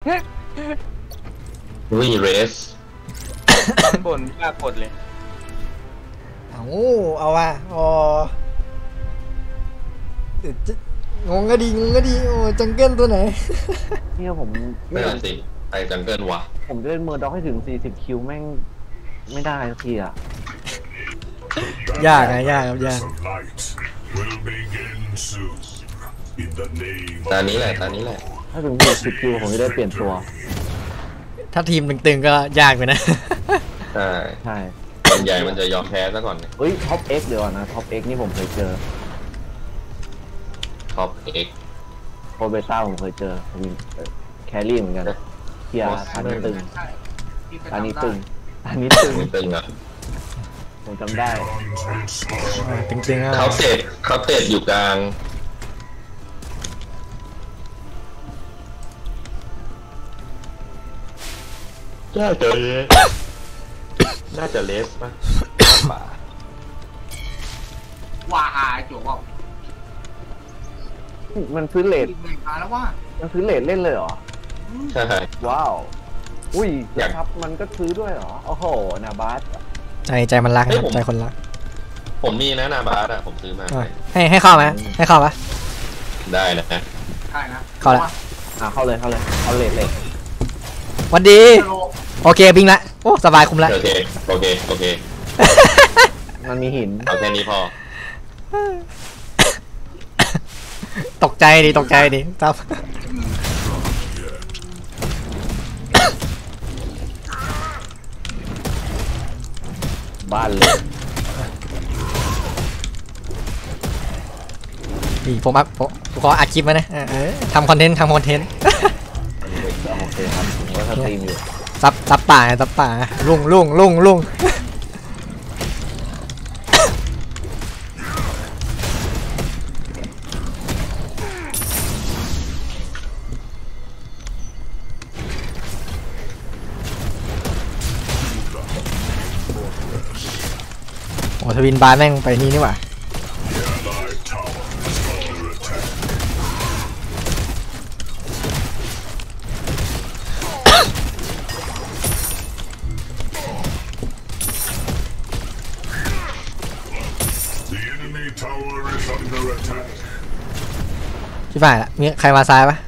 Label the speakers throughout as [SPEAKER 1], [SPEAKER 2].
[SPEAKER 1] ลุยเรส
[SPEAKER 2] ข้างบนยากกดเลย
[SPEAKER 3] เอาว่ะอ๋องงก็ดีโอ้จังเกิลตัวไหน
[SPEAKER 4] เนี่ยผม
[SPEAKER 1] ไม่ได้สิไปจังเกิลวะ
[SPEAKER 4] ผมจะเล่นเมอร์ด็อกให้ถึง40คิวแม่งไม่ได้สักทีอ่ะ
[SPEAKER 3] ยากครับยาก
[SPEAKER 1] ตอนนี้แหละ
[SPEAKER 4] ถ้าถึง60คิวผมจะได้เปลี่ยนตัว
[SPEAKER 3] ถ้าทีมตึงๆก็ยากไปนะ
[SPEAKER 1] ใช่ส่วนใหญ่มันจะยอมแพ้ซะก่อน
[SPEAKER 4] เฮ้ยท็อป X เดี๋ยวนะท็อป X นี่ผมเคยเจอ
[SPEAKER 1] ท็อป X
[SPEAKER 4] โคเบต้าผมเคยเจอแครี่เหมือนกันเทียร์อันนี้ตึงอ่ะผมจำได้
[SPEAKER 3] ตึงๆ
[SPEAKER 1] เขาเตะอยู่กลางน่าจะเลสป่ะป่า
[SPEAKER 2] ว่าจั่วว่า
[SPEAKER 4] มันซื้อเลท
[SPEAKER 2] แล้วว่า
[SPEAKER 4] มันซื้อเลทเล่นเลยเหรอ
[SPEAKER 1] ใช่
[SPEAKER 4] ว้าวอุ้ยครับมันก็ซื้อด้วยเหรอโอ้โหนาบาส
[SPEAKER 3] ใจมันรักครับใจคนรัก
[SPEAKER 1] ผมมีนะนาบาสอะผมซื้อมา
[SPEAKER 3] ให้เข้าไหมให้เข้าปะ
[SPEAKER 1] ได้นะ
[SPEAKER 2] ได้นะ
[SPEAKER 3] เข้าแล้ว
[SPEAKER 4] เข้าเลยเอาเลท
[SPEAKER 3] วันดีโอเคบิงละโอ้สบายคุ้มละ
[SPEAKER 1] โอเค
[SPEAKER 4] มันมีหิน
[SPEAKER 1] เอาแค่นี้พอ
[SPEAKER 3] ตกใจดิครับ
[SPEAKER 4] บ้านเลย
[SPEAKER 3] นี่ผมขออัดคลิปมานะทำคอนเทนต์
[SPEAKER 4] โอเคครับผมก็สตรีมอยู่
[SPEAKER 3] ซับป่าลุงโอ้ทวินบาร์แม่งไปนี่หว่าพี่ฝ่ายละมีใครมาซ้ายปะ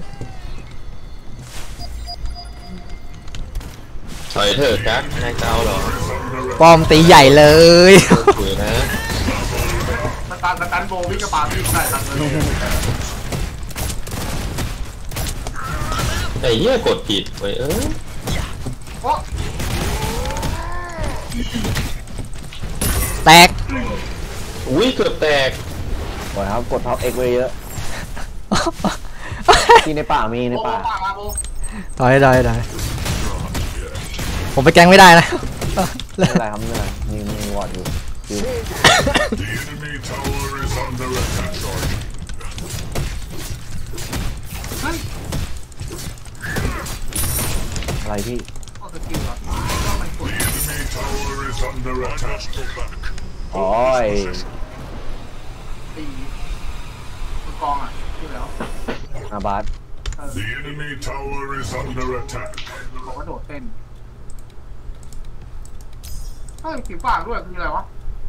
[SPEAKER 1] ถอยเถอะครับนายเจ้าหรอ
[SPEAKER 3] ป้อมตีใหญ่เลย
[SPEAKER 1] นะ
[SPEAKER 2] มันตันโบวิกปาพี่ใส่ตันเลย
[SPEAKER 1] ไอ้เหี้ยกดผิดไป
[SPEAKER 3] แตก
[SPEAKER 1] อุ้ยเกือบแตก
[SPEAKER 4] โอ้ยครับกดท็อป X ไว้เยอะที่ในป่ามีในป่า
[SPEAKER 3] ถอยผมไปแกงไม่ได้นะ
[SPEAKER 4] ไม่เป็นไรครับไม่เป็นไรมีวอร์ดอยู่อะไรพี่โอ้ย
[SPEAKER 2] กองอ่ะชื่อแล้ว
[SPEAKER 4] อาบาส
[SPEAKER 2] บอกว่าโดดเต้นสีฝากด้วยคืออะไรวะ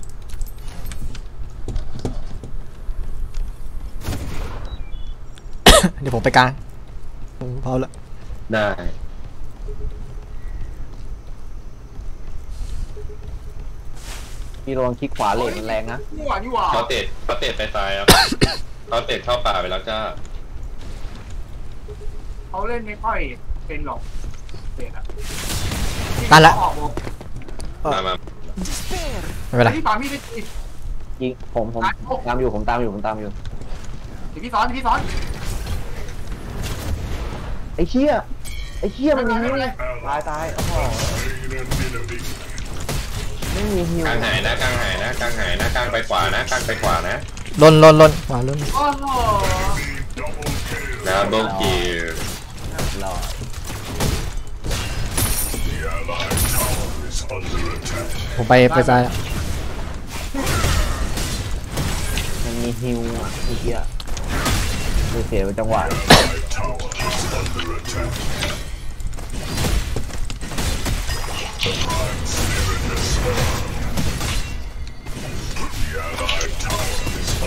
[SPEAKER 3] เดี๋ยวผมไปกลางพอละ
[SPEAKER 1] ได้
[SPEAKER 4] พี่ระวังคลิกขวาเลนมันแรงนะ
[SPEAKER 1] เขาเตะไปซ้ายครับเขาเตะเข้าป่าไปแล้วจ้า
[SPEAKER 2] เขาเล่นไม่ค่อยเป็นหรอกเตะอะ
[SPEAKER 3] ตันละ
[SPEAKER 1] มา
[SPEAKER 3] ไม่เป็นไร
[SPEAKER 4] ยิงผมตามอยู่
[SPEAKER 2] พี่ซ้อน
[SPEAKER 4] ไอ้เชี่ยมันมีฮิวตายโอ้โหไม่มีฮิว
[SPEAKER 1] กลางหายนะกลางไปขวานะ
[SPEAKER 3] ล่นขวาล่น
[SPEAKER 1] แล้วโดนกี
[SPEAKER 4] รอ
[SPEAKER 3] ผมไปซ้าย
[SPEAKER 4] มันมีฮิวอ่ะเมื่อกี้เสียไปจังหวะ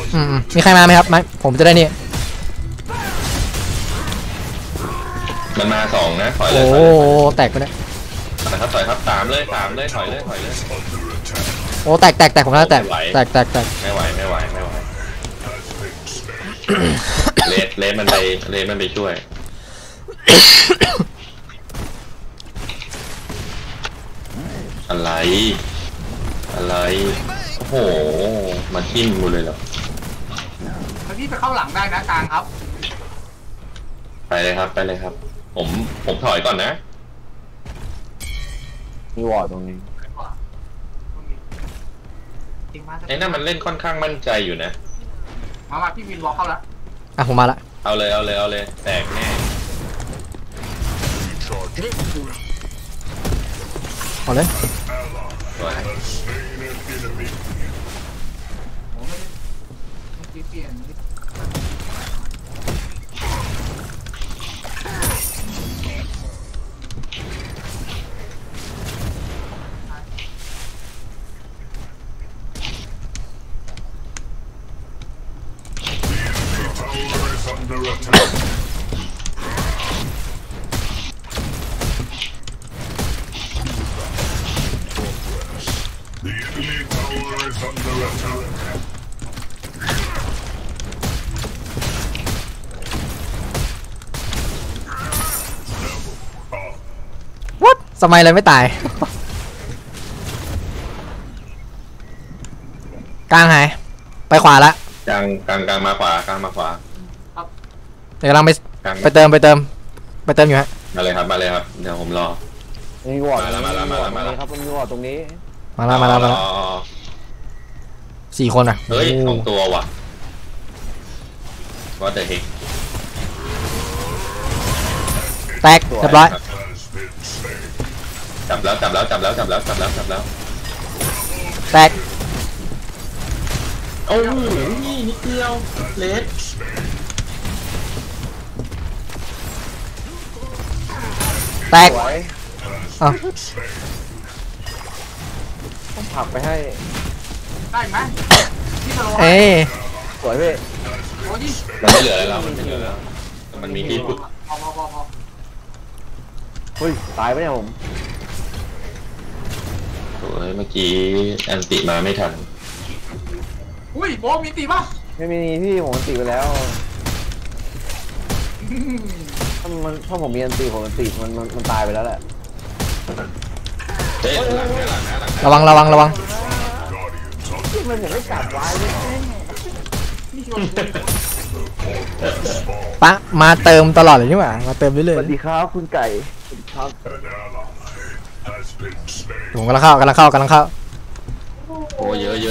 [SPEAKER 3] มีใครมาไหมครับไม่ผมจะได้นี่
[SPEAKER 1] มันมาสองนะถอยเล
[SPEAKER 3] โอ้
[SPEAKER 1] ย
[SPEAKER 3] โหแตกไปเนี่ย
[SPEAKER 1] นะครับถอยครับสามเลยถอยเลยถอยเลย
[SPEAKER 3] โอ้แตกผมแล้วแตก
[SPEAKER 1] ไม่ไหวเลสมันไปช่วยอะไรโอ้โหมาทิ่มกูเลยเหรอ
[SPEAKER 2] แล้วพี่ไปเข้าหลังได้นะกลางครับ
[SPEAKER 1] ไปเลยครับผมถอยก่อนนะ
[SPEAKER 4] มีวอร์ดตรงนี้
[SPEAKER 1] ไอ้นั่นมันเล่นค่อนข้างมั่นใจอยู่นะ
[SPEAKER 2] มาพี่วินวอลเข้าแล้ว
[SPEAKER 3] อ่ะผมมาละ
[SPEAKER 1] เอาเลยแตกแน่
[SPEAKER 3] เอาเลย
[SPEAKER 1] สวย
[SPEAKER 2] เปลี่ยน
[SPEAKER 3] วัดสมัยอะไรไม่ตาย กลางหายไปขวาละ
[SPEAKER 1] กลางมาขวา
[SPEAKER 3] เดี๋ยวกำลังไป
[SPEAKER 1] กลาง
[SPEAKER 3] เติมอยู่ฮะ
[SPEAKER 1] มาเลยครับเดี๋ยวผมรอ
[SPEAKER 4] มีวอร์ด
[SPEAKER 1] มาแล้ว
[SPEAKER 4] ครับมันมีวอร์ดตรงนี้
[SPEAKER 3] มาแล้ว4 คนอ่ะ
[SPEAKER 1] เฮ้ย
[SPEAKER 3] โอ้
[SPEAKER 1] 2 ตัวว่ะว่าแต่เฮก
[SPEAKER 3] แตกเรียบร้อย
[SPEAKER 1] จับแล้ว
[SPEAKER 3] แตก
[SPEAKER 1] โอ้ยนิดเดียวเลส
[SPEAKER 3] แตก
[SPEAKER 4] สวย
[SPEAKER 3] อ้าว
[SPEAKER 4] ผมผลักไปให้
[SPEAKER 2] ได้ไหมพี่สโลว์
[SPEAKER 3] เอ้ย
[SPEAKER 4] สวยพี่
[SPEAKER 2] โอ้ย
[SPEAKER 1] มันไม่เหลือแล้วมันมีที่พุด
[SPEAKER 2] พอ
[SPEAKER 4] เฮ้ยตายไปเนี่ยผม
[SPEAKER 1] โอ้ยเมื่อกี้อันติมาไม่ทัน
[SPEAKER 2] อุ้ยโบมีตีป่ะ
[SPEAKER 4] ไม่มีที่ผมอันติไปแล้วถ้าผมมีอันติผมอันติมันตายไปแล้วแหละ
[SPEAKER 1] เฮ้ยหลังนะ
[SPEAKER 3] ระวัง
[SPEAKER 4] มันยังไม่กลับไว้เลย
[SPEAKER 3] ปะมาเติมตลอดเลยนี่หว่ามาเติมเรื่
[SPEAKER 4] ส
[SPEAKER 3] อย
[SPEAKER 4] วัสดีครับคุณไก่ครับ
[SPEAKER 3] ๆผมกำลังเข้า
[SPEAKER 1] โอ้เยอะ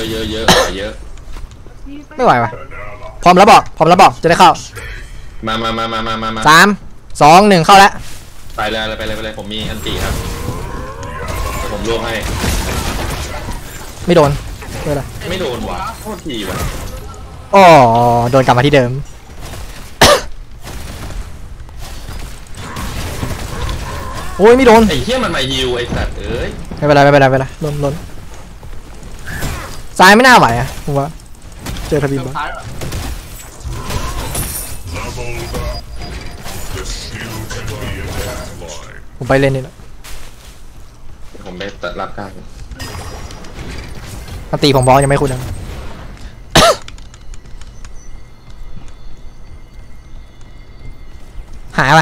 [SPEAKER 3] ไม่ไหวว่ะพร้อมแล้วบอกจะได้เข้า
[SPEAKER 1] มา
[SPEAKER 3] 3 2 1เข้าแล้ว
[SPEAKER 1] ไปเลยผมมีอันติครับผมรวบให้
[SPEAKER 3] ไม่โดนไม่เป็นไร
[SPEAKER 1] ไม่โดนว่ะโทษทีว่ะ
[SPEAKER 3] อ๋อโดนกลับมาที่เดิม โอ้ยไม่โดน
[SPEAKER 1] ไอ้เหี้ยมันมาฮิวไอ้สัตว์เอ้ย
[SPEAKER 3] ไม่เป็นไรล้นซ้ายไม่น่าไหวอ่ะผมว่าเจอทบิน
[SPEAKER 2] เติม
[SPEAKER 3] บ้าง
[SPEAKER 2] ซ้ายเหรอ
[SPEAKER 3] ผมไปเล่นนี่แหละ
[SPEAKER 1] ผมไปตัดรับกลาง
[SPEAKER 3] อันตีผมบอลยังไม่คุ้นนะหายไป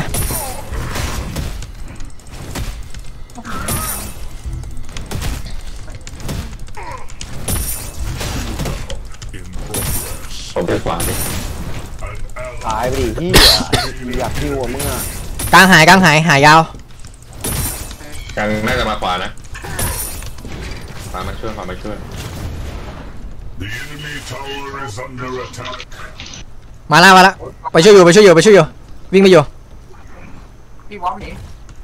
[SPEAKER 1] ผมไปขวาดิ
[SPEAKER 4] ตายไปดิพี่อยากคิวมึงอ่ะ
[SPEAKER 3] กลางหายหายยาว
[SPEAKER 1] กลางน่าจะมาขวานะขวามาช่วย
[SPEAKER 3] มาแล้วไปช่วยอยู่วิ่งไปอยู่
[SPEAKER 2] พี่วอลหนี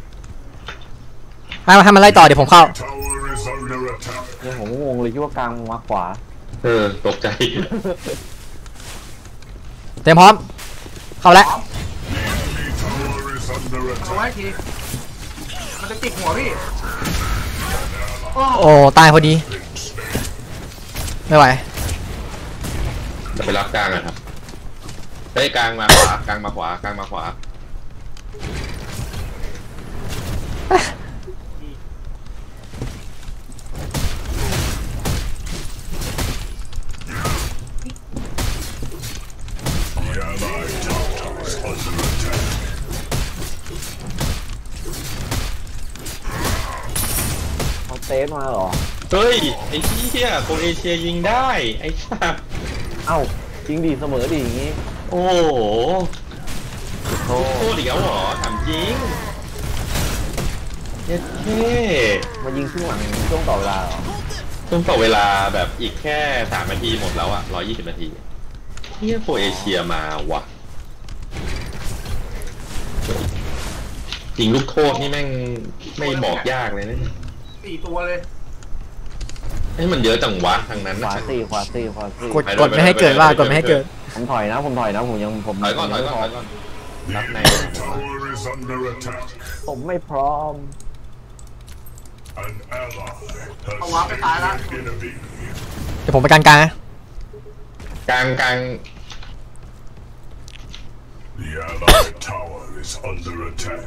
[SPEAKER 3] ให้มันไล่ต่อเดี๋ยวผมเข้า
[SPEAKER 4] เนี่ยผมงงเลยคิดว่ากลางมาขวา
[SPEAKER 1] ตกใจ
[SPEAKER 3] เตรียมพร้อมเข้าแล้ว
[SPEAKER 2] เอาไว้ทีมันจะติดหัวพี่
[SPEAKER 3] โอ้ตายพอดีไม่ไหว
[SPEAKER 1] จะไปรับกลางอะครับเฮ้ยกลางมาขวากลางมาขวากลางมาขวา
[SPEAKER 4] เขาเซฟมาเหรอ
[SPEAKER 1] เฮ้ยไอ้เหี้ยโครเอเชียยิงได้ไอ้สัส
[SPEAKER 4] เอ้าจริงดีเสมอดีอย่างงี้
[SPEAKER 1] โอ้โหโคตรเดียวเหรอถามจริงเย้เท่
[SPEAKER 4] มายิงขึ้นหลังช่วงต่อเวลาเหรอ
[SPEAKER 1] ต้องต่อเวลาแบบอีกแค่3 นาทีหมดแล้วอะ120 นาทีเฮียโครเอเชียมาว่ะยิงลูกโทษนี่แม่งไม่บอกยากเลยนะ
[SPEAKER 2] 4 ตัวเลย
[SPEAKER 1] ให้มันเยอะจังวะทางนั้น
[SPEAKER 4] ขวาสี่ขวาสี่ขวาสี่
[SPEAKER 3] กดไม่ให้เกิดว่ากดไม่ให้เกิด
[SPEAKER 4] ผมถอยนะผมยังผม
[SPEAKER 1] ถอยก่อนถอยก่อนถอยก่อนรับใน
[SPEAKER 5] Tower is under attack.
[SPEAKER 4] ผมไม่พร้อม
[SPEAKER 5] An ally
[SPEAKER 2] เอา
[SPEAKER 5] has
[SPEAKER 2] วาร์ปไปตายแล้ว
[SPEAKER 5] slain an enemy.
[SPEAKER 3] เดี๋ยวผมไปกลางนะ
[SPEAKER 1] กลาง
[SPEAKER 5] The allied tower is under attack.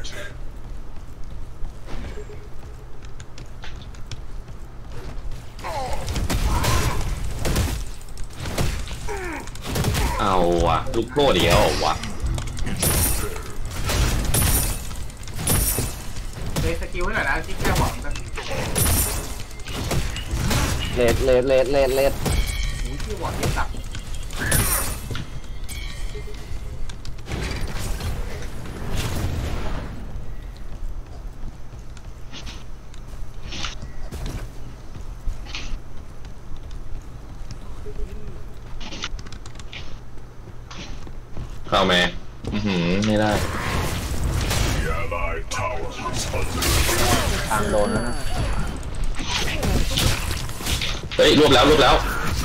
[SPEAKER 1] เอาว่ะลูกโทษเดียวว่ะ
[SPEAKER 2] เลยสกิลให้หน่อยนะที่แค่หวังกัน
[SPEAKER 4] เลด
[SPEAKER 2] ที่หวังเยอะจับ
[SPEAKER 1] เข้าไหมไม่ได้
[SPEAKER 5] The allied tower is under attack.
[SPEAKER 4] ทางโดนนะ
[SPEAKER 1] เฮ้ยรวบแล้ว
[SPEAKER 4] ไม่ได้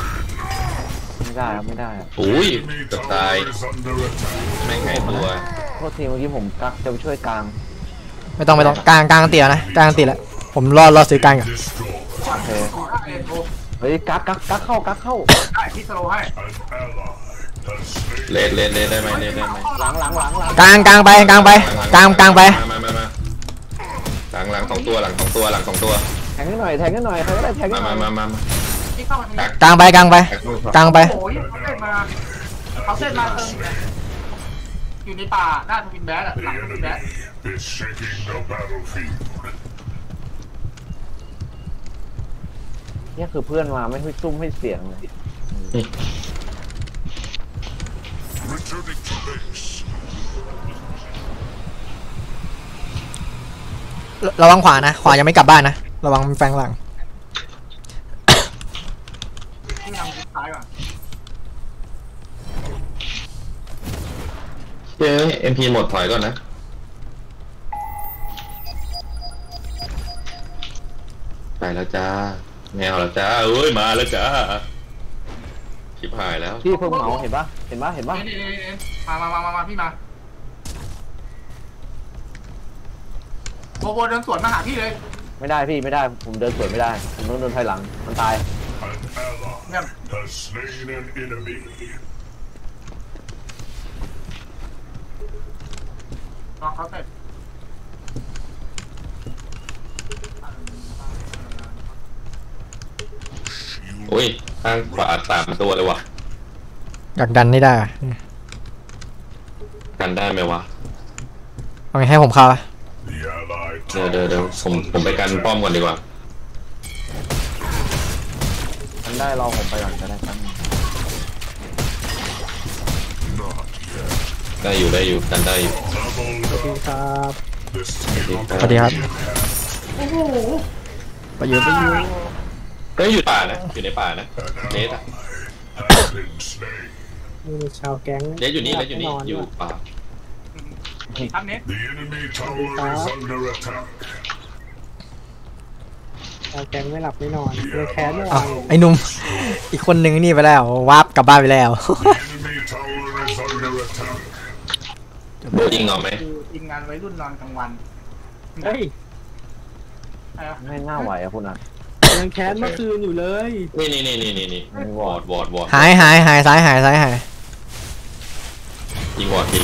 [SPEAKER 4] ครับไม่ได้
[SPEAKER 1] อุ้ย
[SPEAKER 5] Enemy
[SPEAKER 1] เกือบตาย
[SPEAKER 5] tower is under attack.
[SPEAKER 1] แม่งหายตัว
[SPEAKER 4] โทษทีเมื่อกี้ผมกักจะไปช่วยกลาง
[SPEAKER 3] ไม่ต้องกลางตีแล้วนะกลางตีแล้วผมรอซื้อกลางก่อน
[SPEAKER 5] Destroy
[SPEAKER 4] โอเค
[SPEAKER 2] เอ็นโอ
[SPEAKER 4] เฮ้ยกักเข้า
[SPEAKER 2] ได้ที่สโลให้
[SPEAKER 5] an ally has slain.
[SPEAKER 1] เลดได้ไหมเลดได้ไหม
[SPEAKER 4] หลัง
[SPEAKER 3] กลางไปกลางไป
[SPEAKER 1] มา
[SPEAKER 3] กลาง
[SPEAKER 1] หลัง2 ตัวหลัง2 ตัว
[SPEAKER 4] แทงให้หน่อยใครก็ได้แทงให้หน่อย
[SPEAKER 1] มา
[SPEAKER 2] ที่เข้ามาทางนี้
[SPEAKER 3] กลางไปกลางไป
[SPEAKER 2] โอ้ยเขาเส้นมาเติมอยู่ในป่าหน้าทวินแบดอะ
[SPEAKER 5] The
[SPEAKER 2] หลังทวินแบด
[SPEAKER 5] enemy is shaking the battlefield.
[SPEAKER 4] เนี่ยคือเพื่อนมาไม่ให้ซุ่มให้เสียงเลย
[SPEAKER 5] Returning to base.
[SPEAKER 3] ระวังขวานะขวายังไม่กลับบ้านนะระวังแฟงหลัง
[SPEAKER 2] ที่ทางทิศซ้ายก่อน
[SPEAKER 1] เฮ้ย MP หมดถอยก่อนนะไปแล้วจ้าแมวแล้วจ้าเอ้ยมาแล้วจ้าชิบหายแล้ว
[SPEAKER 4] พี่เพิ่งเหมาเห็นปะ
[SPEAKER 2] นี่มาพี่มาโบเดินสวนมาหาพี่เลย
[SPEAKER 4] ไม่ได้พี่ไม่ได้ผมเดินสวนไม่ได้ผมต้องเดินถอยหลังมันตาย
[SPEAKER 5] An ally
[SPEAKER 2] Yep.
[SPEAKER 5] has slain an enemy.
[SPEAKER 2] รอเขาเสร็จ
[SPEAKER 1] อุ้ยข้างขวา3 ตัวเลยว่ะ
[SPEAKER 3] อยากดันไม่ได้
[SPEAKER 1] กันได้ไหมวะ
[SPEAKER 3] เอาไงให้ผมเข้า
[SPEAKER 5] The allied
[SPEAKER 1] เดี๋ยวผมไปกันป้อมก่อนดีกว่า
[SPEAKER 4] มันได้รอผมไปก่อนก็ได้ครับ
[SPEAKER 1] ได้อยู่กันได้อยู่
[SPEAKER 5] double
[SPEAKER 3] ครับ
[SPEAKER 5] this
[SPEAKER 3] สวัสดีครับ
[SPEAKER 2] โอ้โห
[SPEAKER 3] ประยุทธ์
[SPEAKER 1] ก็อยู่ป่านะอยู่ในป่านะเลสอะ
[SPEAKER 5] has been slain.
[SPEAKER 6] มีชาวแก๊ง
[SPEAKER 1] เลสอยู่นี่อยู่ป่า
[SPEAKER 2] ทำเน็ต
[SPEAKER 5] The enemy tower is under attack.
[SPEAKER 6] ชาวแก๊งไม่หลับไม่นอนเลยแค้นไม่
[SPEAKER 3] อ้าว
[SPEAKER 6] วาง
[SPEAKER 3] ไอ้หนุ่มอีกคนนึงนี่ไปแล้ววาร์ปกลับบ้านไปแล้ว
[SPEAKER 5] The enemy tower is under attack.
[SPEAKER 1] จริงเหรอไหม
[SPEAKER 2] คือทีมงานวัยรุ่นนอนกลางวัน
[SPEAKER 6] เฮ้ย
[SPEAKER 2] อะไรวะ
[SPEAKER 4] ไม่น่าไหวอะคุณอ่ะ
[SPEAKER 6] ยังแคสเมื่อคืนอยู่เลย
[SPEAKER 1] นี่วอร์ด
[SPEAKER 3] หายซ้ายหาย
[SPEAKER 1] ยิงวอร์ดที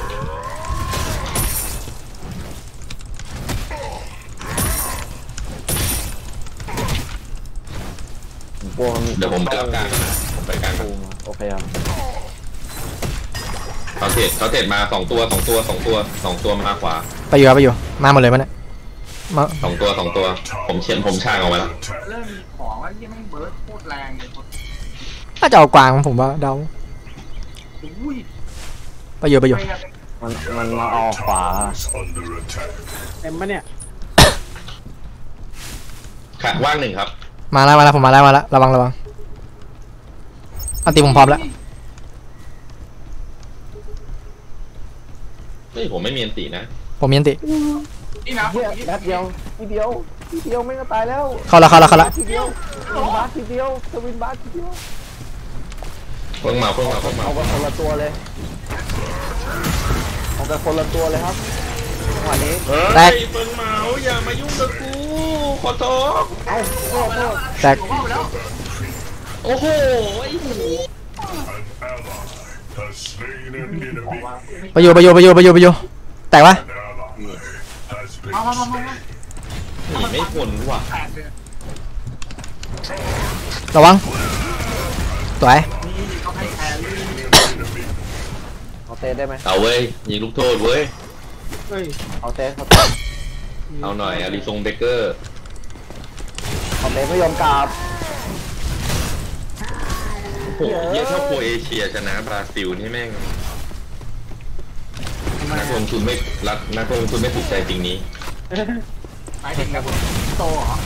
[SPEAKER 4] กลัวมัน
[SPEAKER 1] เดี๋ยวผมไปรับกลางผมไปกลาง
[SPEAKER 4] โอเคครับ
[SPEAKER 1] เขาเทรดมา2 ตัวมาขวา
[SPEAKER 3] ไปอยู่มาหมดเลยมันเนี่ยมา
[SPEAKER 1] 2 ตัวผมช่างเอาไว้แล้ว
[SPEAKER 2] เริ่มมีของว่าที่ไม่เบิร์ดโคตรแรงเลย
[SPEAKER 3] น่าจะเอากวางผมว่าเดา
[SPEAKER 2] อุ้ย
[SPEAKER 3] ไปอยู่
[SPEAKER 4] มันมาเอาขวา
[SPEAKER 5] under attack.
[SPEAKER 6] เต็มปะเนี่ย
[SPEAKER 1] ขาดว่าง1ครับ
[SPEAKER 3] มาแล้วผมมาแล้วระวังอันตีผมพร้อมแล้ว
[SPEAKER 1] เฮ้ยผมไม่มีอันตีนะ
[SPEAKER 3] ผมมีอันติ
[SPEAKER 2] นี่นะ
[SPEAKER 4] เฮียแป๊บเดียวทีเดียวไม่ก็ตายแล้ว
[SPEAKER 3] เข้าแล้ว
[SPEAKER 4] ทีเดียวสวินบาสทีเดียว
[SPEAKER 1] เพิ่งมา
[SPEAKER 4] เอากันคนละตัวเลยครับจังหวะนี้
[SPEAKER 1] เฮ้ยเพิ่งเมาอย่ามายุ่งกับกูขอโทษ
[SPEAKER 4] เอ้าโทษ
[SPEAKER 3] แตก
[SPEAKER 2] ผมเข้าไปแล้ว
[SPEAKER 1] โอ้โหไอ้หู
[SPEAKER 5] An ally has slain an enemy.
[SPEAKER 3] ไปอยู่แตกวะ
[SPEAKER 5] An ally has been
[SPEAKER 2] มา
[SPEAKER 5] slain.
[SPEAKER 1] หนีไม่พ้นว่ะ
[SPEAKER 2] แตกเลย
[SPEAKER 3] ระวังสวย
[SPEAKER 2] นี่เขาให้แครี่
[SPEAKER 4] เอาเตะได้ไหม
[SPEAKER 1] เอาเว้ยยิงลูกโทษเว้ย
[SPEAKER 6] เฮ้ย
[SPEAKER 4] เอาเตะ
[SPEAKER 1] เอาหน่อยอาริซงเบเกอร์
[SPEAKER 4] ไม่ยอมกราบ
[SPEAKER 1] โอ้โหเยี่ยถ้าโครเอเชียชนะบราซิลนี่แม่งนักลงทุนไม่ถูกใจจริงนี้
[SPEAKER 2] หมายถึงแบบโตเหรอ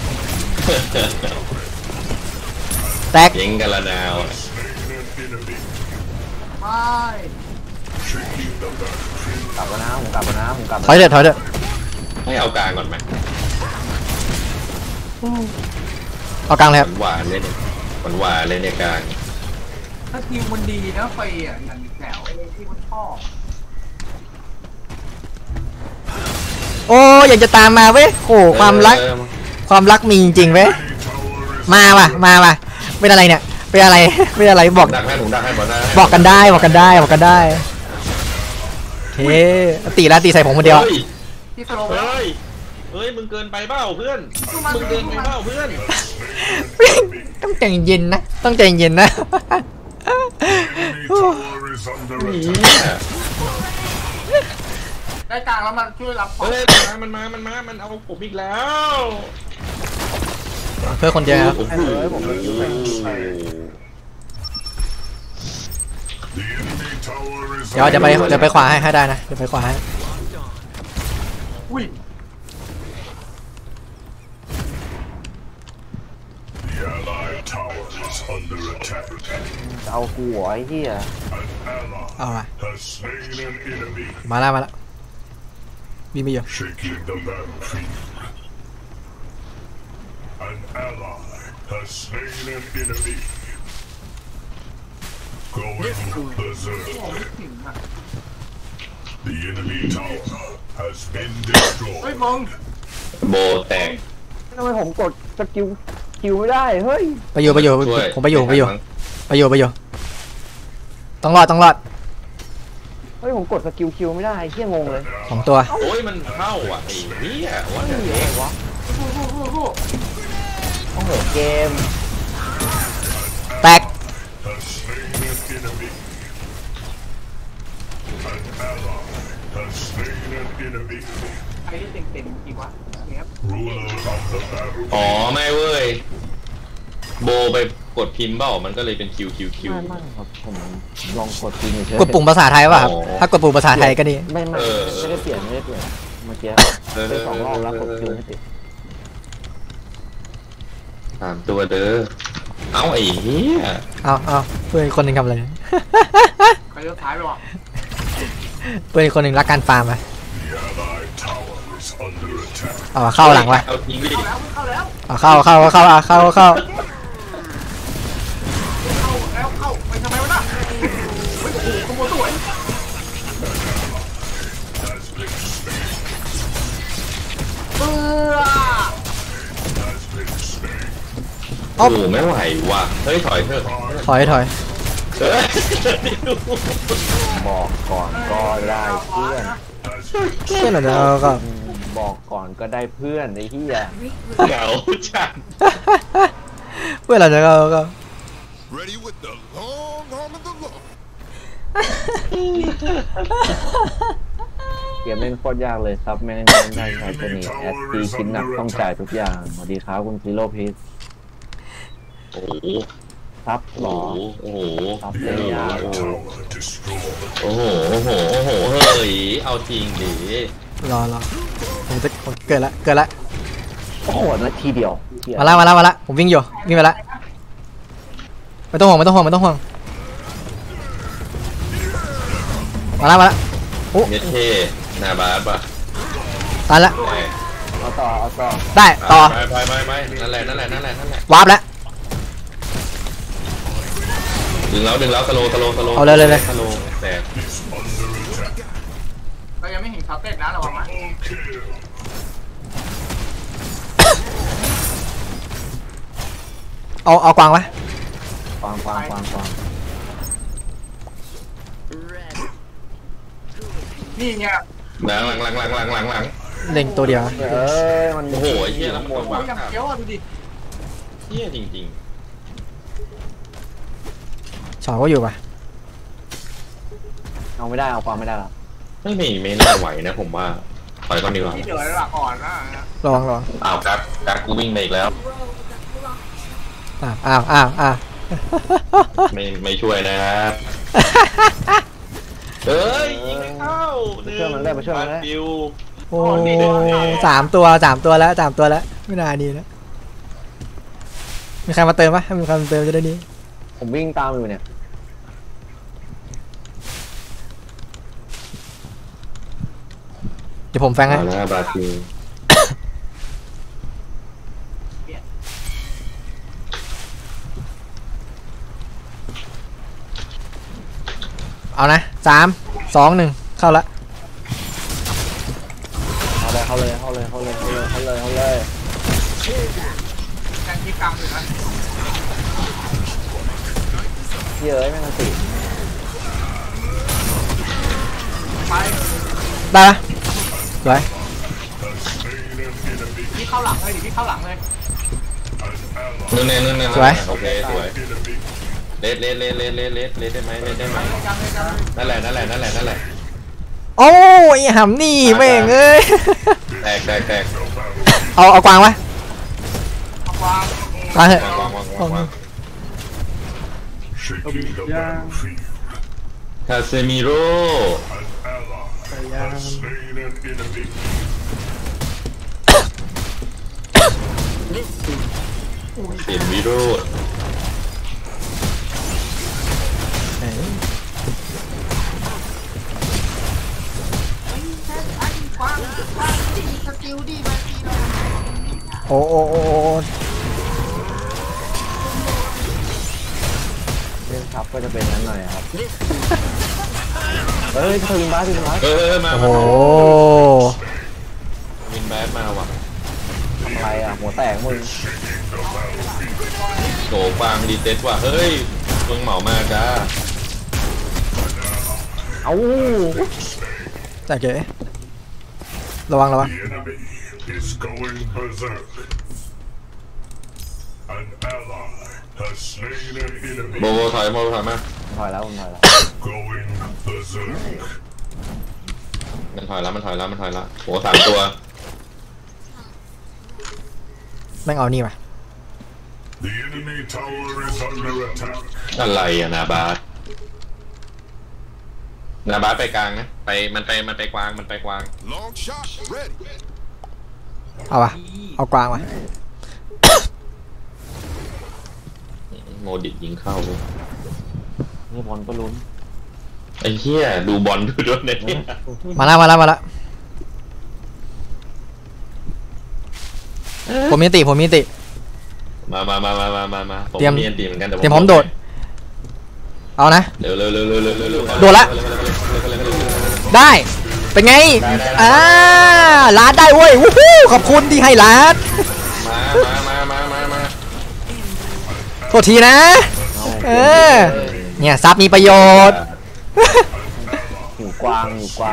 [SPEAKER 3] แตก
[SPEAKER 1] เจ๊งกันละนาว
[SPEAKER 5] Slain an enemy.
[SPEAKER 2] ไม่
[SPEAKER 5] Shaking the battlefield.
[SPEAKER 4] กลับแล้วนะผมกลับแล้ว
[SPEAKER 3] ถอยเถอะ
[SPEAKER 1] ให้เอากลางก่อนไหม
[SPEAKER 3] เอากลางเลยครับ
[SPEAKER 1] หวานเลยเนี่ยกลาง
[SPEAKER 2] ถ้าทีมมันดีนะไฟอ่ะอย่างแถวที่มันชอบ
[SPEAKER 3] โอ้อยากจะตามมาเว้ยโอ้ความรักมีจริงๆเว้ย มาว่ะเป็นอะไรเนี่ยเป็นอะไรบอก
[SPEAKER 1] ดักให้ผมดักให้บอลได้
[SPEAKER 3] บอกกันได้โอเคตีใส่ผมคนเดียว
[SPEAKER 2] ที่สโลว์
[SPEAKER 1] เฮ้ยมึงเกินไปเปล่าเพื่อนมึงเกินไปเปล่าเพื่อน
[SPEAKER 3] ต้องใจเย็นนะ
[SPEAKER 5] Enemy tower is under
[SPEAKER 1] นี่
[SPEAKER 5] attack.
[SPEAKER 2] ได้กลางแล้วมันช่วยรับของ
[SPEAKER 1] เฮ้ยมันเอาผมอีกแล้ว
[SPEAKER 3] เพื่อคนเดียวครับ
[SPEAKER 1] โอ้โห
[SPEAKER 5] The enemy tower is
[SPEAKER 3] เดี๋ยวไปขวาให้ได้นะเดี๋ยวไปขวาให้
[SPEAKER 2] อุ้ย
[SPEAKER 5] The allied tower is under attack.
[SPEAKER 4] จะเอาหัวไอ้เหี้ย
[SPEAKER 5] An ally
[SPEAKER 3] เอามา
[SPEAKER 5] has slain an enemy.
[SPEAKER 3] มาแล้วมีไม่อยู่
[SPEAKER 5] Shaking the battlefield. An ally has slain an enemy. Going berserk.
[SPEAKER 2] ไม่ถึงอ่ะ
[SPEAKER 5] The enemy tower has been
[SPEAKER 2] เฮ้ย
[SPEAKER 5] destroyed.
[SPEAKER 2] มอง
[SPEAKER 1] โบแตก
[SPEAKER 4] ทำไมผมกดสกิลคิวไม่ได้เฮ้ย
[SPEAKER 3] ไปอยู่ผมไปอยู่ต้องรอด
[SPEAKER 4] เฮ้ยผมกดสกิลคิวไม่ได้เหี้ยงงเลย
[SPEAKER 3] 2 ตัว
[SPEAKER 1] โอ้ยมันเข้าอ่ะไอ้เนี่ยวันนี้
[SPEAKER 4] อะไรวะ
[SPEAKER 2] สู้
[SPEAKER 4] โอ้โหเกม
[SPEAKER 3] แตก
[SPEAKER 5] Has slain an enemy. An ally has slain an enemy.
[SPEAKER 2] ใครที่เต็งๆจริงวะเนี่ย
[SPEAKER 5] Ruler of the battle.
[SPEAKER 1] อ๋อไม่เว้ยโบไปกดพิมพ์เปล่ามันก็เลยเป็นคิว
[SPEAKER 4] ไม่ครับผมลองกดทีนึงเฉย
[SPEAKER 3] กดปุ่มภาษาไทยป่ะครับ
[SPEAKER 1] อ๋อ
[SPEAKER 3] ถ้ากดปุ่มภาษาไทยก็ดี
[SPEAKER 4] ไม่ได้เปลี่ยนเมื่อกี้ไป2 รอบแล้วกดคิวไม่ติด
[SPEAKER 1] 3 ตัวเด้อเอาไอ้เหี้ย
[SPEAKER 3] เอาเพื่อนอีกคนหนึ่งทำอะไร
[SPEAKER 2] ใครจะท้ายไปวะ
[SPEAKER 3] เพื่อนอีกคนหนึ่งรักการฟาร์มอะ
[SPEAKER 5] The allied tower is under attack.
[SPEAKER 3] เอาเข้าหลังวะ
[SPEAKER 1] เอาทิ้งดิ
[SPEAKER 2] เข้าแล้ว
[SPEAKER 3] เอาเข้าเข้าไปทำไมวะน่ะเฮ้ยโอ้โหขโมยสวย
[SPEAKER 5] Has been slain.
[SPEAKER 2] เบื่อ
[SPEAKER 5] Has been slain.
[SPEAKER 1] โอ้โหไม่ไหวว่ะเฮ้ยถอยเถอะ
[SPEAKER 3] ถอย
[SPEAKER 1] เฮ้ย
[SPEAKER 4] บอกก่อนก็ได้เพื่อน
[SPEAKER 3] เพื่อนเราจะเอาก็
[SPEAKER 4] บอกก่อนก็ได้เพื่อนไอ้เหี้ย
[SPEAKER 1] เหงาจัง
[SPEAKER 3] เพื่อนเราจะเอาก็
[SPEAKER 5] Ready with the long arm of the law.
[SPEAKER 4] เกมเล่นโคตรยากเลยซับแม่งได้ใช้ตัวนี้แอดตีกินหนักต้องจ่ายทุกอย่างสวัสดีครับคุณซิโร่พีซ
[SPEAKER 1] โอ้โห
[SPEAKER 4] ซับหร
[SPEAKER 1] โอ้
[SPEAKER 4] อ
[SPEAKER 1] โห
[SPEAKER 4] ซับเล่นยาก
[SPEAKER 5] Tower destroyed.
[SPEAKER 1] โอ้โหโอ้โหโอ้โหเฮ้ยเอาจริงดิ
[SPEAKER 3] รอผมเกิดละ
[SPEAKER 4] โอ้โหนาทีเดียวเหี้ย
[SPEAKER 3] มาละผมวิ่งอยู่วิ่งไปละไม่ต้องห่วงมาละโอ้
[SPEAKER 1] เมทเท่นาบาสป่ะ
[SPEAKER 3] ตายละ
[SPEAKER 4] เอาต่อ
[SPEAKER 3] ได้ต่อ
[SPEAKER 1] ไปนั่นแหละ
[SPEAKER 3] วาร์ปแล้ว
[SPEAKER 1] ดึงแล้วสโล
[SPEAKER 3] เอาเลย
[SPEAKER 1] สโลแต่
[SPEAKER 2] เรายังไม่เห็นเขาเต้นนะระวังนะ
[SPEAKER 3] เอากวางไว้
[SPEAKER 4] ฟัง
[SPEAKER 2] นี่ไง
[SPEAKER 1] หลัง
[SPEAKER 3] เล็งตัวเดียว
[SPEAKER 4] เอ้ยมัน
[SPEAKER 1] โอ้โหไอ้เหี้ยแล้วมัน
[SPEAKER 2] โอ้
[SPEAKER 1] วาง
[SPEAKER 2] ยยังเกี้ยวอ่ะดูดิ
[SPEAKER 1] เหี้ยจริง
[SPEAKER 3] ฉอก็อยู่ป่ะ
[SPEAKER 4] เอาไม่ได้เอาความไม่ได้หรอ
[SPEAKER 1] ๆไม่น่าไหวนะผมว่าถอยก่อนดีกว่า
[SPEAKER 2] ที่เดือดละอ่อนนะ
[SPEAKER 3] ระวัง
[SPEAKER 1] อ้าวกักกูวิ่งไปอีกแล้ว
[SPEAKER 3] อ้าว
[SPEAKER 1] ไม่ช่วยนะครับเฮ้ยยิงไม่เข้าดิว
[SPEAKER 3] โอ้สามตัวแล้วไม่น่าดีนะมีใครมาเติมปะถ้ามีใครมาเติมจะได้นี้
[SPEAKER 4] ผมวิ่งตามอยู่เนี่ย
[SPEAKER 3] เดี๋ยวผมแฟงให้
[SPEAKER 1] เอาละบราซิล
[SPEAKER 3] เอานะ3 2 1เข้าละ
[SPEAKER 4] เข้าเลย
[SPEAKER 2] แทงที่กลางเลยนะ
[SPEAKER 4] เยอะแม่งติ
[SPEAKER 2] ไป
[SPEAKER 3] ได้ปะสวย
[SPEAKER 2] พี่เข้าหลังเลยดิพี่เข้าหลังเลย
[SPEAKER 1] นู่น
[SPEAKER 3] สวย
[SPEAKER 1] โอเคสวยเลดได้ไหม
[SPEAKER 2] ยัง
[SPEAKER 1] นั่นแหละ
[SPEAKER 3] โอ้ยหำนี่แม่งเอ้ย
[SPEAKER 1] แตก
[SPEAKER 3] เอากวางไว้
[SPEAKER 2] เอาวาง
[SPEAKER 3] กวางเถอะ
[SPEAKER 1] วาง
[SPEAKER 5] Shaking the battlefield.
[SPEAKER 1] คาเซมิโร่
[SPEAKER 5] An ally has slain an enemy.
[SPEAKER 1] เสียนวิโรจน์
[SPEAKER 2] สกิลดีมาทีเรา
[SPEAKER 3] โอ้
[SPEAKER 4] เล่นซับก็จะเป็นนั้นหน่อยครับเฮ้ยถึงบ้า
[SPEAKER 1] มา
[SPEAKER 3] โอ้
[SPEAKER 1] วินแบดมาว่ะ
[SPEAKER 4] อะไรอ่ะหัวแตกมึง
[SPEAKER 1] โหฟางดีเซ็ตว่ะเฮ้ยมึงเหมามาจ้า
[SPEAKER 4] เอ้า
[SPEAKER 3] แต่เก๋ระวัง
[SPEAKER 5] The enemy is going berserk. An ally has slain an
[SPEAKER 1] โบ
[SPEAKER 5] enemy.
[SPEAKER 1] ถอยมา
[SPEAKER 4] ผมถอยแล้ว
[SPEAKER 5] Going berserk.
[SPEAKER 1] มันถอยแล้วโห3 ตัว
[SPEAKER 3] แม่งเอานี่มา
[SPEAKER 5] The enemy tower is under attack.
[SPEAKER 1] อะไรอะนาบาสไปกลางนะมันไปกวาง
[SPEAKER 5] Long shot ready.
[SPEAKER 3] เอากวางมา
[SPEAKER 1] โมดิยิงเข้า
[SPEAKER 4] นี่บอลก็ลุ้น
[SPEAKER 1] ไอ้เหี้ยดูบอลดูด้วยเนี่ย
[SPEAKER 3] มาละผมมีติ
[SPEAKER 1] มาผม
[SPEAKER 3] เตรียม
[SPEAKER 1] มีอันตีเหมือนกันแต่
[SPEAKER 3] เตรียมพร้อมโดดเอานะ
[SPEAKER 1] เร็ว
[SPEAKER 3] โดดละ ได้ เป็นไงลาดได้เว้ยวู้ฮู้ขอบคุณที่ให้ลาด
[SPEAKER 1] มา
[SPEAKER 3] โทษทีนะ เออ เนี่ยซับมีประโยชน์
[SPEAKER 4] อยู่กวางอยู่กวาง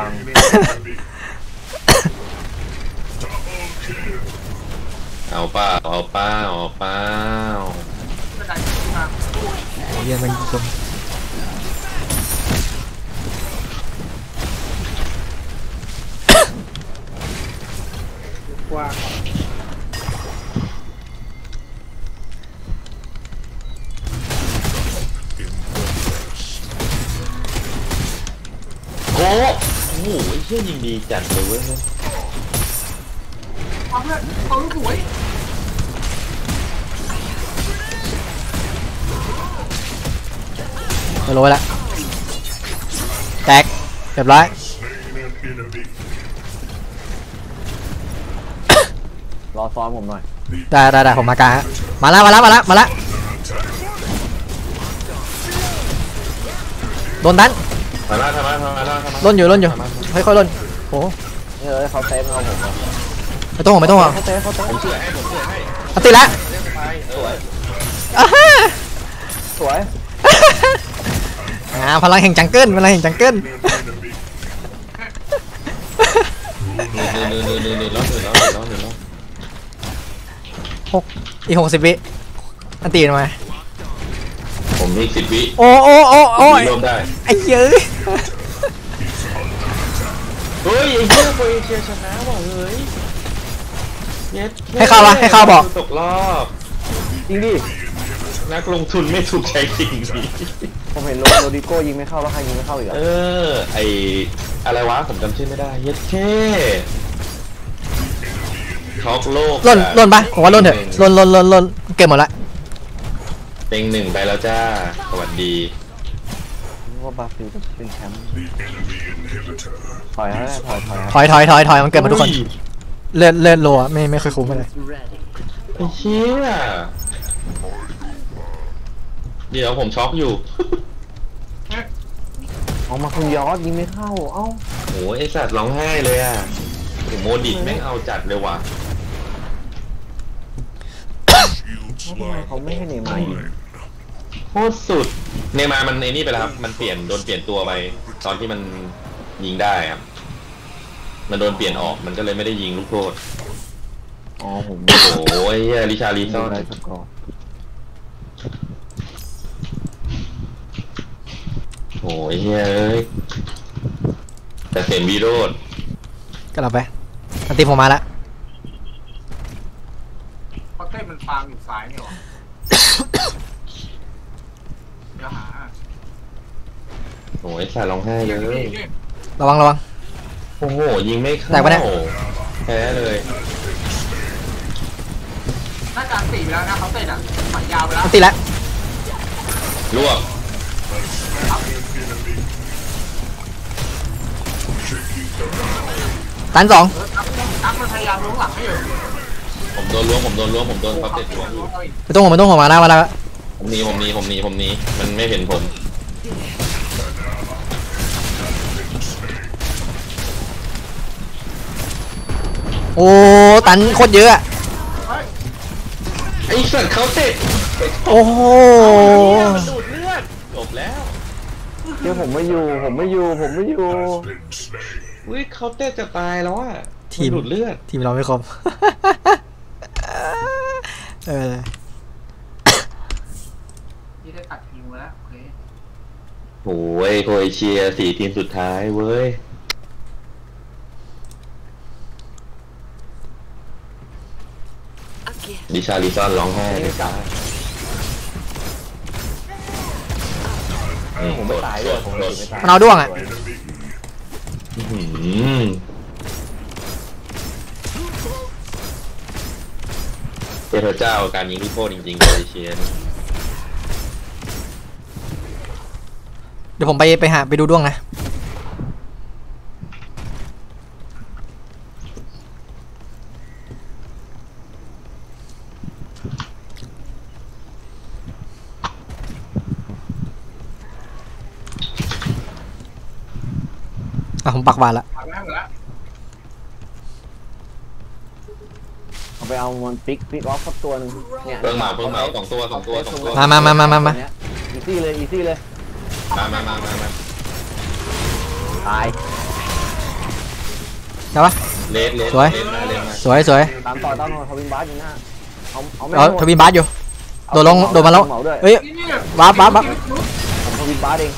[SPEAKER 1] เอาเปล่าเอาเปล่าเอาเปล่า
[SPEAKER 2] ไม่ได้มา
[SPEAKER 3] เรียนมันตรง
[SPEAKER 6] กว้าง
[SPEAKER 1] โอ้โหไอ้เชี่ยยิงดีจัดเลยเว้ย
[SPEAKER 2] เอาเพื่อนเอาลูกหวย
[SPEAKER 3] ไม่รู้ละแตกเรียบร้อย
[SPEAKER 4] รอซ้อมผมหน่อย
[SPEAKER 3] ได้ผมมากลางฮะมาละโดนดัน
[SPEAKER 1] ทำมา
[SPEAKER 3] ล่นอยู่ค่อยๆล่นโอ้
[SPEAKER 4] เฮ้ยเขาเต็มเอาผม
[SPEAKER 3] ไม่ต้องห่วง
[SPEAKER 4] เขาเต็ม
[SPEAKER 1] ผมเชื่อให้ผมเชื่อให้
[SPEAKER 3] เอาติดละ
[SPEAKER 1] สวย
[SPEAKER 3] อ่าฮะ
[SPEAKER 4] สวย
[SPEAKER 3] พลังแห่งจังเกิล
[SPEAKER 1] นือร้อน
[SPEAKER 3] อีก60 วิอันตีมา
[SPEAKER 1] ผมมี10 วิ
[SPEAKER 3] โอ้
[SPEAKER 1] รวมได้
[SPEAKER 3] ไอ้เย้ย
[SPEAKER 1] เฮ้ยไอ้เหี้ยโครเอเชียชนะว่ะเฮ้ย
[SPEAKER 3] ให้เข้าบอก
[SPEAKER 1] ตกรอบ
[SPEAKER 4] จริงดิ
[SPEAKER 1] นักลงทุนไม่ถูกใจสิ่งนี้
[SPEAKER 4] ผมเห็นโรดิโก้ยิงไม่เข้าแล้วใครยิงไม่เข้าอีกอ่ะ
[SPEAKER 1] ไออะไรวะผมจำชื่อไม่ได้เย็ดแค่ช็อกโลก
[SPEAKER 3] ล่นปะผมว่าล่นเถอะล่นเก็บหมดละ
[SPEAKER 1] เต็ง1ไปแล้วจ้าสวัสดี
[SPEAKER 4] ว่าบาฟิลจะเป็นแชมป์ถอยแล้วถอย
[SPEAKER 3] มันเกิดมาทุกคนเลื่อนโลอะไม่ค่อยคุ้มเลย
[SPEAKER 1] ไอ้เชี่ยเดี๋ยวผมช็อกอยู่
[SPEAKER 4] ออกมาคุณยอดยิงไม่เข้าเอ้า
[SPEAKER 1] โอ้ไอสัตว์ร้องไห้เลยอ่ะโมดิตแม่งเอาจัดเลยว่ะ
[SPEAKER 4] เขาไม่ให้เนย์มายิง
[SPEAKER 1] โคตรสุดเนมามันไอ้นี่ไปแล้วครับมันโดนเปลี่ยนตัวไปตอนที่มันยิงได้ครับมันโดนเปลี่ยนออกมันก็เลยไม่ได้ยิงลูกโทษ
[SPEAKER 4] อ๋อผม
[SPEAKER 1] โอ้ยริชาลีซอน
[SPEAKER 4] ได้สกอร์
[SPEAKER 1] โอ้ยเฮ้ยแต่เสียงวีโรด
[SPEAKER 3] ก็เราไปอันตีผมมาละ
[SPEAKER 2] เพราะเต้มันฟาร์มอยู่ซ้ายนี่หรอเดี๋ยวหา
[SPEAKER 1] โอ้ยสัตว์ร้องไห้เลย
[SPEAKER 3] ระวัง
[SPEAKER 1] โอ้โหยิงไม่เข้า
[SPEAKER 3] แตกปะเนี่ย
[SPEAKER 1] แพ้เลย
[SPEAKER 2] น่าจะ4ไปแล้วนะเขาเต้อ่ะฝันยาวไปแล้ว
[SPEAKER 3] อันตีละ
[SPEAKER 1] ลวก
[SPEAKER 3] ตัน2
[SPEAKER 2] นักมันพยายามล้วงหลังให้อยู่
[SPEAKER 1] ผมโดนล้วงผมโดนเขาเตะล้วงอยู่
[SPEAKER 3] ไม่ต้องห่วงมาแล้ว
[SPEAKER 1] ผมหนีมันไม่เห็นผม
[SPEAKER 3] โอ้ตันโคตรเยอะอะ
[SPEAKER 1] ไอ้สัตว์เขาเตะ
[SPEAKER 3] โอ้โห
[SPEAKER 1] มันดูดเลือดจบแล้ว
[SPEAKER 4] เดี๋ยวผมไม่อยู่
[SPEAKER 1] อุ้ยเขาเตะจะตายแล้วอ่ะ
[SPEAKER 3] ทีม
[SPEAKER 1] ดูดเลือด
[SPEAKER 3] ทีมเราไม่ครบ
[SPEAKER 2] ที่ได้ตัดคิวแล้วโอเค
[SPEAKER 1] โอ้ยโครเอเชีย4 ทีมสุดท้ายเว้ยดิชาลิซอนร้องไห้เลยจ้า
[SPEAKER 4] ผมไม่ตายด้วยผมไม่ตาย
[SPEAKER 3] มันเอาด้วงอะ
[SPEAKER 1] เทพเจ้าการยิงลูกโทษจริงๆโครเอเชีย
[SPEAKER 3] เดี๋ยวผมไปดูด้วงนะผมปักบาทละ
[SPEAKER 2] ผ่านแล้วหมดแล้ว
[SPEAKER 4] ผไปเอามันปิกออฟสักตัวหนึงเนี่ย
[SPEAKER 1] เพิ่งมาสองตัว
[SPEAKER 3] มา
[SPEAKER 4] อีซี่เลย
[SPEAKER 1] มา
[SPEAKER 4] ตาย
[SPEAKER 3] ใช่ปะ
[SPEAKER 1] เลส
[SPEAKER 3] สวย
[SPEAKER 1] เลนมา
[SPEAKER 3] สวย
[SPEAKER 4] ตามต่อทวินบาสอยู่หน้าเอาไม่
[SPEAKER 3] เอา
[SPEAKER 4] หมด
[SPEAKER 3] ทวินบาสอยู่โดนมาแล้ว
[SPEAKER 4] เหมาด้วย
[SPEAKER 3] เฮ้ย
[SPEAKER 2] นี่
[SPEAKER 3] วาร์ป
[SPEAKER 4] ผมทวินบาสเอง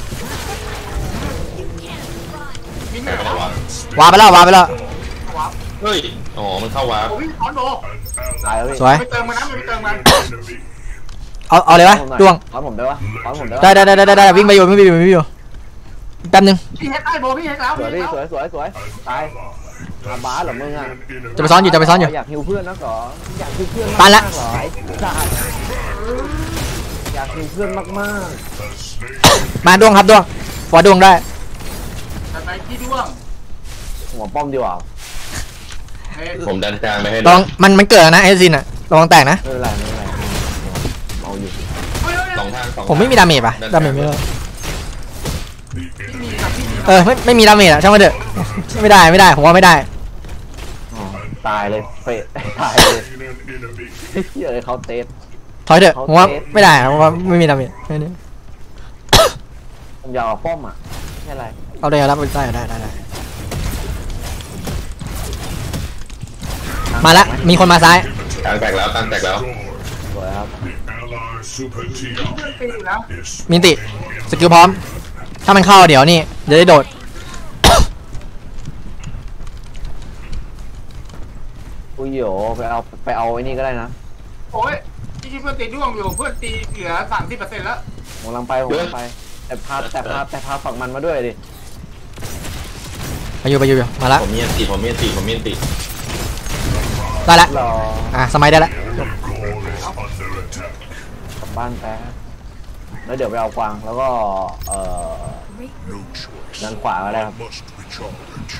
[SPEAKER 2] มิน
[SPEAKER 1] ใคร
[SPEAKER 2] เนี่ย
[SPEAKER 1] ไม่ได้วะ
[SPEAKER 3] วาร์ปไปแล้ว
[SPEAKER 1] เฮ้ยอ๋อมันเข้าวาร์ป
[SPEAKER 2] โอ้ยถอนโด
[SPEAKER 4] ตายแล้วพี่
[SPEAKER 3] สวย
[SPEAKER 2] ไปเติมมันนะไปเติมมัน
[SPEAKER 5] enemy.
[SPEAKER 3] เอาเลยวะดวง
[SPEAKER 4] ถอนผมได้ปะถอนผมได้ปะ
[SPEAKER 3] ได้วิ่งไปอยู่แป๊บนึง
[SPEAKER 2] พี่เฮ็ดได้โบพี่เฮ็ดแล้ว
[SPEAKER 4] สวยพี่สวยตายมาบาสเหรอมึงอ่ะ
[SPEAKER 3] จะไปซ้อนอยู่
[SPEAKER 4] อยากฮิวเพื่อนนะเหรออยากฮิวเพื่อน
[SPEAKER 3] ตายละ
[SPEAKER 4] มากๆเหรอไอ้สัสอยากฮิวเพื่อนมาก
[SPEAKER 3] มาดวงครับดวงฟอดวงได้
[SPEAKER 2] แต่ไปที่ด้วง
[SPEAKER 4] ๆหัวป้อมดีกว่า
[SPEAKER 2] เฮ้ย
[SPEAKER 1] ผมดันกลางไปให้
[SPEAKER 3] ลองมันเกิดนะไอซินอะระวังแตกนะ
[SPEAKER 4] ไม่เป็นไรเอาอยู่
[SPEAKER 1] สองทาง
[SPEAKER 3] ผมไม่มีดาเมจป่ะดาเมจไม่ได้
[SPEAKER 2] พี่มีกับพี่มี
[SPEAKER 3] ไม่มีดาเมจอะช่างมันเถอะไม่ได้ผมว่าไม่ได้
[SPEAKER 4] อ๋อตายเลยเฟะตายเลย
[SPEAKER 5] Slain an enemy.
[SPEAKER 4] เฮียเลยเขาเตะ
[SPEAKER 3] ถอยเถอะผมว่าไม่ได้ผมว่าไม่มีดาเมจไม่ได้
[SPEAKER 4] ผมอยากเอาป้อมอ่ะไม่ใช่ไร
[SPEAKER 3] เอาได้รับได้มาละมีคนมาซ้าย
[SPEAKER 1] กลางแตกแล้ว
[SPEAKER 4] สวยครับ
[SPEAKER 5] The ally super team
[SPEAKER 2] ตีอยู่แล้ว
[SPEAKER 5] is
[SPEAKER 3] มินติสกิลพร้อม ถ้ามันเข้าเดี๋ยวนี่จะได้โดด
[SPEAKER 4] อุ้ยโหไปเอาไอ้นี่ก็ได้นะ
[SPEAKER 2] โอ้ยที่เพื่อนตีด้วงอยู่เพื่อนตีเหลือ30%แล้ว
[SPEAKER 4] ผมลังไปแต่พาฝั่งมันมาด้วยดิ
[SPEAKER 3] ไปอยู่มาละ
[SPEAKER 1] ผมเมียนติ
[SPEAKER 3] ได้ละ
[SPEAKER 4] รอ
[SPEAKER 3] สมัยได้ละ
[SPEAKER 5] your goal is under attack.
[SPEAKER 4] กลับบ้านแป๊บแล้วเดี๋ยวไปเอากวางแล้วก็
[SPEAKER 5] No choice.
[SPEAKER 4] ด้านขวาก็ได้ครับ
[SPEAKER 5] Must recharge.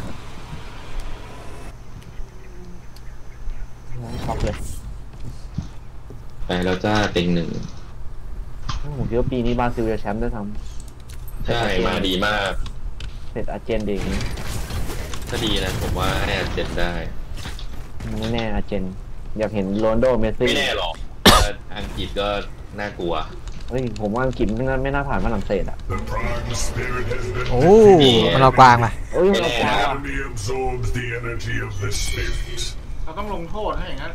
[SPEAKER 4] ช็อกเลย
[SPEAKER 1] ไปแล้วจ้าเต็งหนึ่ง
[SPEAKER 4] ผมคิดว่าปีนี้บราซิลจะแชมป์ด้วยซ้
[SPEAKER 1] ใช่มาดีมาก
[SPEAKER 4] ำเสร็จอาร์เจนดีอย่างนี้
[SPEAKER 1] ถ้าดีนะผมว่าให้เจ็ดได้
[SPEAKER 4] ไม่แน่อาร์เจนอยากเห็นโรนลโดเมสซี่
[SPEAKER 1] ไม่แน่หรอกอังกฤษก็น่ากลัว
[SPEAKER 4] เฮ้ยผมว่าอังกฤษไม่น่าผ่านฝรั่งเศสอ่ะ
[SPEAKER 5] The prime spirit has been
[SPEAKER 3] โอ้มันเรากวางมา
[SPEAKER 4] เอ้ยมันเอากวาง
[SPEAKER 5] enemy absorbs the energy of the spirit.
[SPEAKER 2] เราต้องลงโทษให้อย่างนั้น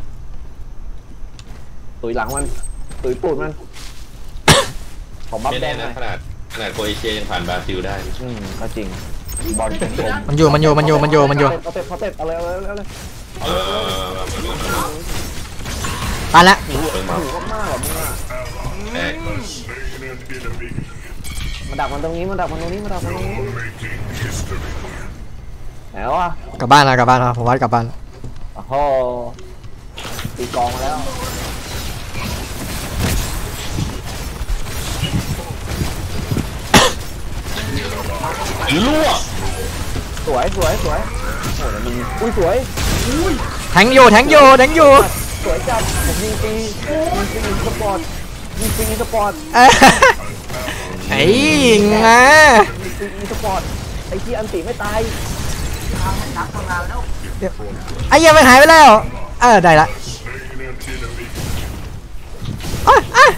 [SPEAKER 4] ตุยหลังมันตุยปูดมันผมบัฟ
[SPEAKER 1] ไม่
[SPEAKER 4] แด
[SPEAKER 1] แน่
[SPEAKER 4] งหน่
[SPEAKER 1] นะ
[SPEAKER 4] อย
[SPEAKER 1] ขนาดโครเอเชียยังผ่านบราซิลได้
[SPEAKER 4] ก็จริงบอลเป็นผม
[SPEAKER 3] มันอยู่
[SPEAKER 4] เขาเตะเอาเลย
[SPEAKER 1] เออ
[SPEAKER 3] ตายละ
[SPEAKER 4] หูมากๆแบบมึงอ่ะ
[SPEAKER 1] แตก
[SPEAKER 5] Slain an enemy.
[SPEAKER 4] มาดักมันตรงนี้
[SPEAKER 5] Making history.
[SPEAKER 4] แล้วอ่ะ
[SPEAKER 3] กลับบ้านนะผมว่ากลับบ้าน
[SPEAKER 4] โอ้โหตีกองมาแล้ว
[SPEAKER 1] รั่ว
[SPEAKER 4] สวยโอ้แล้วมึงอุ้ยสวย
[SPEAKER 3] แทงอยู่
[SPEAKER 4] สวยจัดผมยิงฟรีสปอร์ต
[SPEAKER 3] ไอ้งา
[SPEAKER 4] ยิงสปอร์ตไอ้ที่อันติไม่ตาย
[SPEAKER 2] นักทำงานแล้ว
[SPEAKER 3] ไอ้เหี้ยังมันหายไปแล้วได้ละ
[SPEAKER 5] Slain an enemy.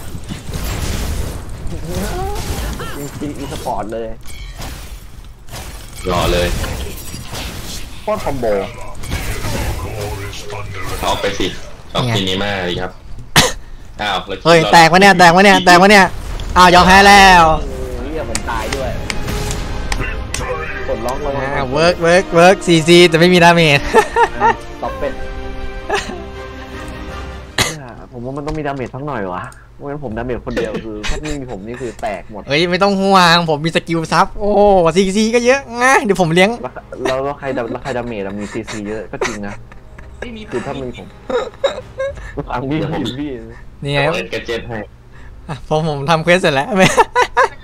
[SPEAKER 4] ยิงฟรีสปอร์ตเลย
[SPEAKER 1] รอเลย
[SPEAKER 4] โคตรคอมโบ
[SPEAKER 5] Core is under
[SPEAKER 1] เอาไปสิเอาซินีมาดีครับอ้าวแล้ว
[SPEAKER 3] เฮ้ยแตกวะเนี่ยอ้าวยอมแพ้แล้ว
[SPEAKER 4] เรียกผมตายด้วย
[SPEAKER 5] victory.
[SPEAKER 4] กดล็อกลงมา
[SPEAKER 3] เวิร์กCC แต่ไม่มีดาเมจ
[SPEAKER 4] ตบเป็ดผมว่ามันต้องมีดาเมจสักหน่อยวะไม่งั้นผมดาเมจคนเดียวคือถ้าไม่มีผมนี่คือแตกหมด
[SPEAKER 3] เฮ้ยไม่ต้องห่วงผมมีสกิลซับโอ้CC ก็เยอะง่ายเดี๋ยวผมเลี้ยง
[SPEAKER 4] แล้วใครดาเมจมีซีซีเยอะก็จริงนะ
[SPEAKER 2] ไม่มี
[SPEAKER 4] คือถ้ามีผมฟังพี่
[SPEAKER 3] นี่ไง
[SPEAKER 1] เล่นกระเจ็ดให้
[SPEAKER 3] พอผมทำเควสเสร็จแล้ว